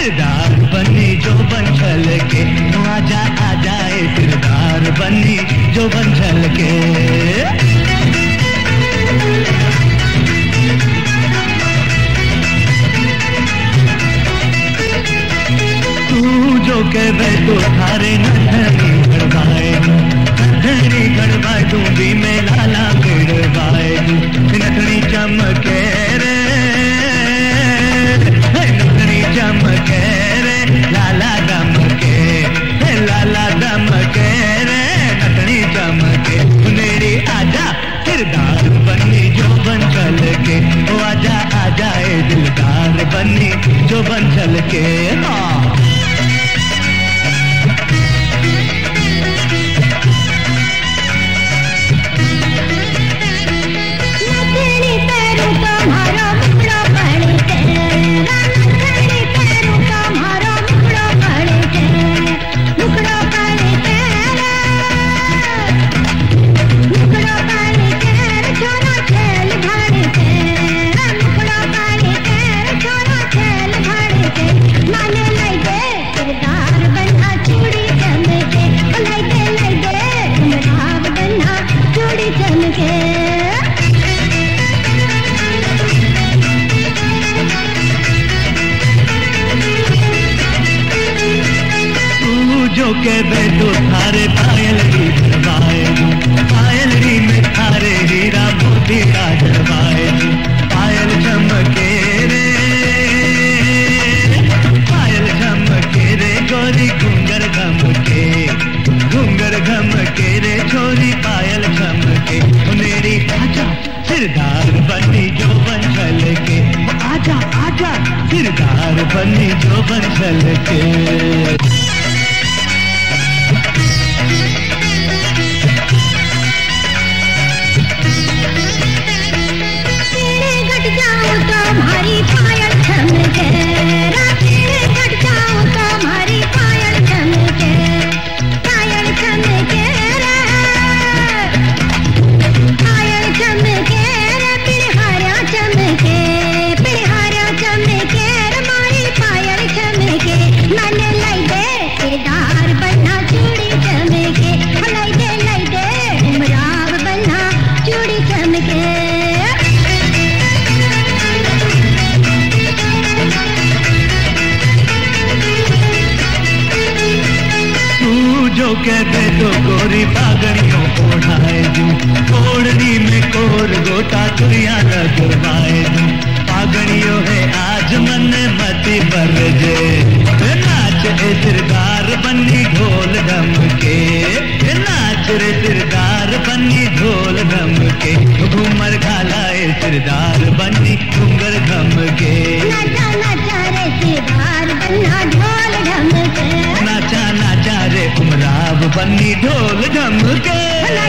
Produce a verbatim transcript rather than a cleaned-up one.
किरदार बनी जो बन छल के, आजा आजा ए किरदार बनी जो बन छल के। तू जो कहे तो थारे नथनी गड़वाए, नथनी गड़वाए तू भी में लाला गड़वाए, नथनी चमके रे, नथनी चमके रे, लाला दमके, लाला दमके रे, नथनी चमके। मेरी आजा किरदार बनी जो बन छल के, ओ आजा आजा ए दिलदार बनी जो बन छल के। हाँ के बैठो थारे पायल री धरवाए, पायल री में थारे हीरा मोती का धरवाए, पायल चमके रे, पायल चमके रे गोरी घुंगर घमके, घुंगर घमके रे छोरी पायल चमके। मेरी आजा किरदार बनी जो बन छल के, आजा आजा किरदार बनी जो बन छल के। कहते तो गोरी पागड़ियों ओढ़ाए दूं, ओढ़नी में कोर गोटा तुरिया लगवाए दूं, पागड़ियों है आज मन मती पर जे, नाच ए सिरदार बन्नी ढोल धमके, नाच रे सिरदार बन्नी ढोल धमके, घूमर घाला ए सिरदार बन्नी घुंगर धमके, नाचा नाचा रे सिरदार बन्ना ढोल धमके, नाचा नाचा रे उमराव बन्नी ढोल धमके।